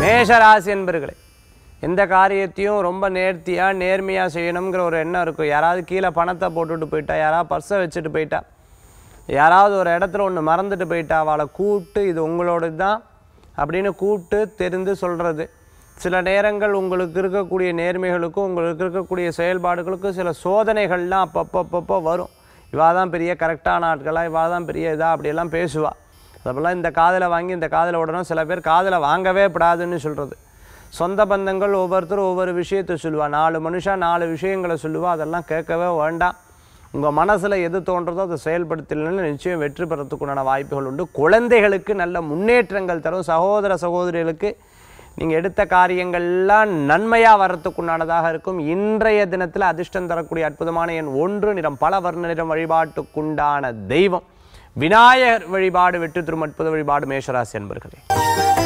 மேஷராசி என்பர்களே, எந்த காரியத்தையும் ரொம்ப நேர்த்தியாக நேர்மையாக செய்யணுங்கிற ஒரு எண்ணம் இருக்கும். யாராவது கீழே பணத்தை போட்டுட்டு போயிட்டா, யாராவது பர்ஸை வச்சுட்டு போயிட்டா, யாராவது ஒரு இடத்துல ஒன்று மறந்துட்டு போயிட்டா, அவளை கூப்பிட்டு இது உங்களோடது தான் அப்படின்னு கூப்பிட்டு தெரிந்து சொல்கிறது. சில நேரங்கள் உங்களுக்கு இருக்கக்கூடிய நேர்மைகளுக்கும் உங்களுக்கு இருக்கக்கூடிய செயல்பாடுகளுக்கும் சில சோதனைகள்லாம் அப்பப்போ வரும். இவா தான் பெரிய கரெக்டான ஆட்களாக, இவா தான் பெரிய இதாக அப்படியெல்லாம் பேசுவாள். அதெல்லாம் இந்த காதில் வாங்கி இந்த காதில் விடணும். சில பேர் காதில் வாங்கவே கூடாதுன்னு சொல்கிறது. சொந்த பந்தங்கள் ஒவ்வொருத்தரும் ஒவ்வொரு விஷயத்தை சொல்லுவாள். 4 மனுஷன் 4 விஷயங்களை சொல்லுவாள். அதெல்லாம் கேட்கவே வேண்டாம். உங்கள் மனசில் எது தோன்றதோ அதை செயல்படுத்தலைன்னு நிச்சயம் வெற்றி பெறத்துக்குண்டான வாய்ப்புகள் உண்டு. குழந்தைகளுக்கு நல்ல முன்னேற்றங்கள் தரும். சகோதர சகோதரிகளுக்கு நீங்கள் எடுத்த காரியங்கள்லாம் நன்மையாக வர்றதுக்குண்டானதாக இருக்கும். இன்றைய தினத்தில் அதிர்ஷ்டம் தரக்கூடிய அற்புதமான எண் 1, நிறம் பல வர்ண நிறம். வழிபாட்டுக்குண்டான தெய்வம் விநாயகர் வழிபாடு வெற்றி தரும் அற்புத வழிபாடு மேஷராசி என்பர்களே.